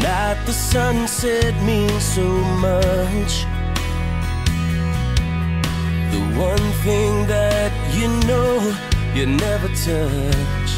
that the sunset means so much. The one thing that you know you never touch.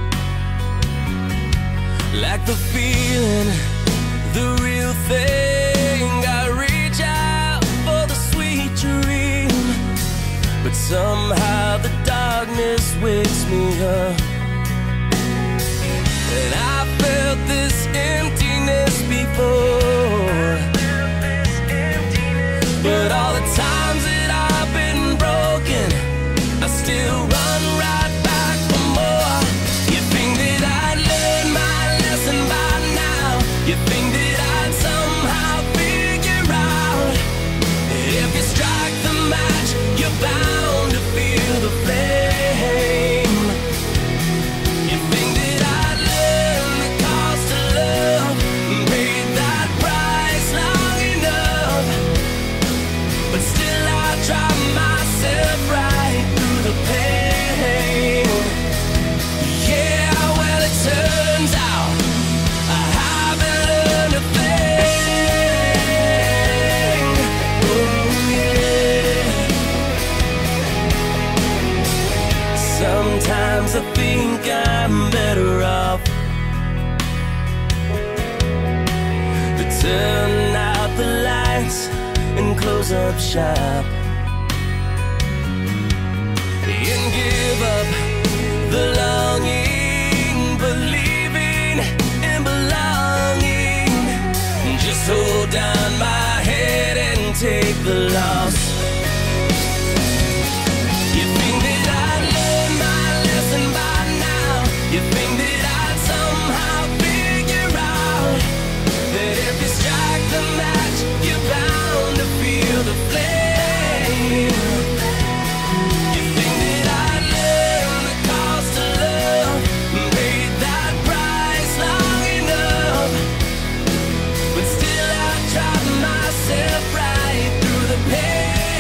Like the feeling, the real thing. I reach out for the sweet dream, but somehow the darkness wakes me up. And I felt this emptiness before, but all the times that I've been broken, I still run right back for more. You think that I'd learn my lesson by now? You think that I'd somehow figure out? If you strike the match, you're bound to feel the flame. You think that I'd learn the cost of love, paid that price long enough, but still I drive myself right through the pain. Yeah, well it turns out I haven't learned a thing. Oh yeah. Sometimes I think I'm better off to turn out the lights and close up shop and give up the longing, believing in belonging. Just hold down my head and take the loss. You think that I'd learn my lesson by now? You think that I'd somehow figure out that if you strike the match, you're bound to feel the flame? You think that I'd learn the cost of love, paid that price long enough, but still I drive myself right through the pain.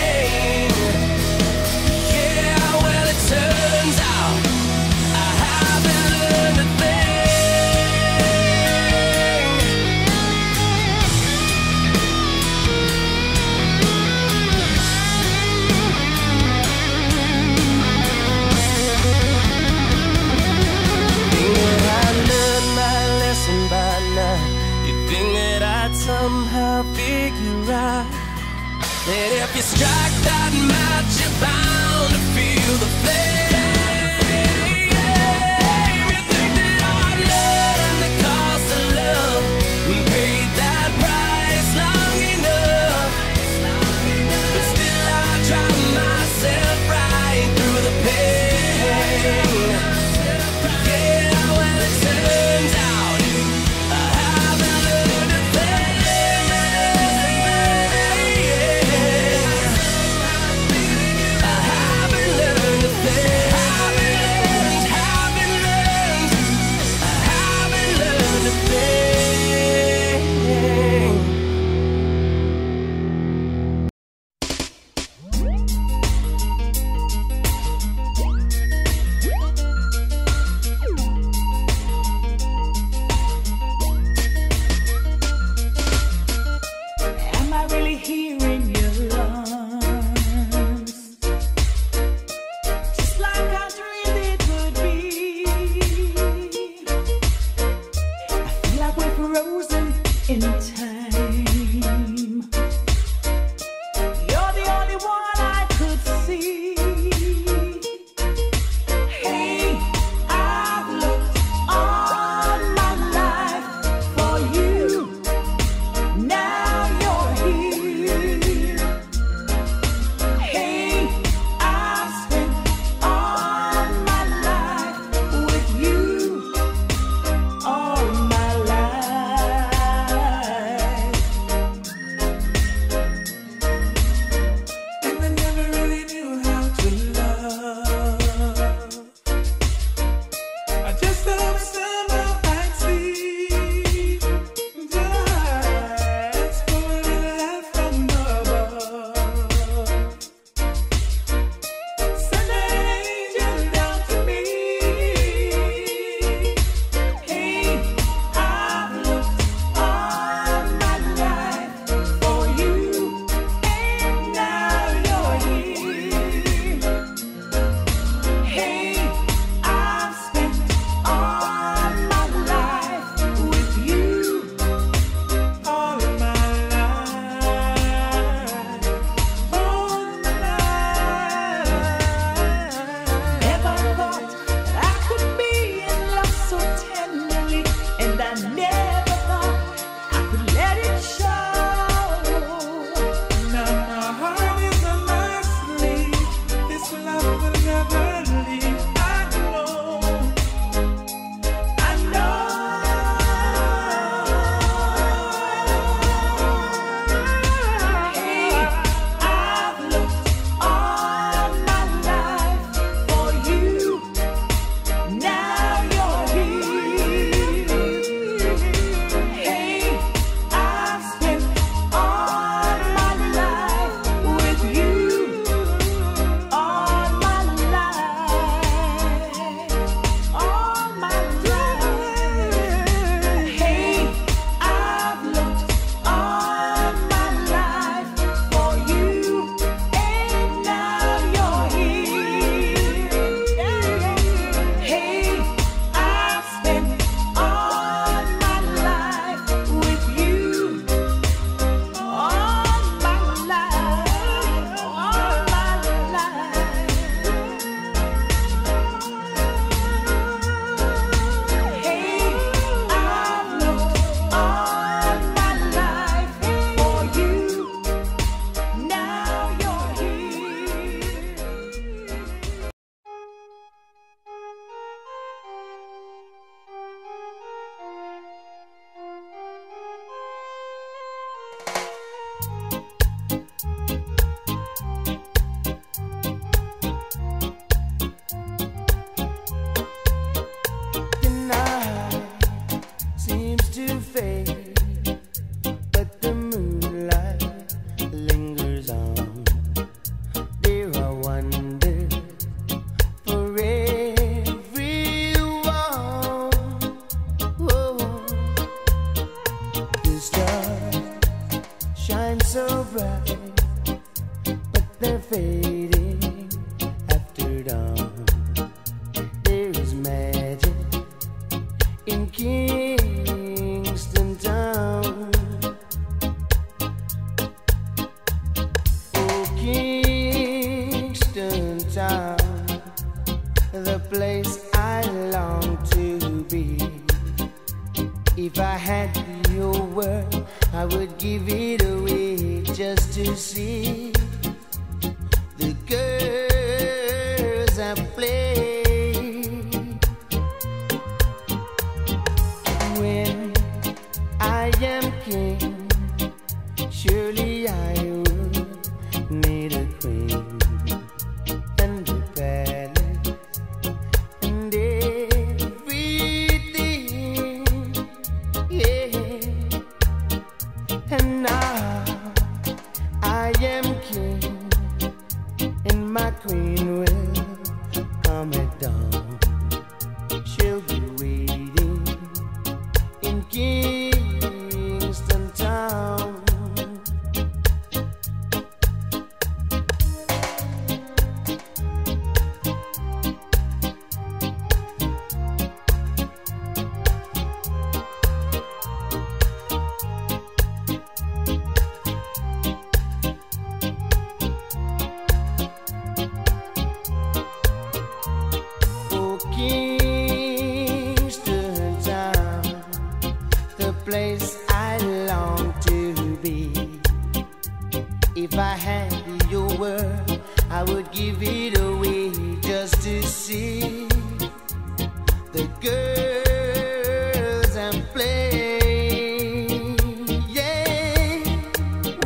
town, the place I long to be. If I had your word, I would give it away just to see the girls I play. When I am king, surely I would need a queen and a palace and everything, yeah. And now I am king, and my queen will come at dawn. She'll be waiting in Kingston town. Oh, Kingston town, the place I long to be. If I had your word, I would give it away just to see the girls and play. Yeah,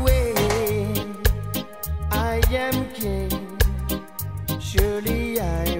when I am king, surely I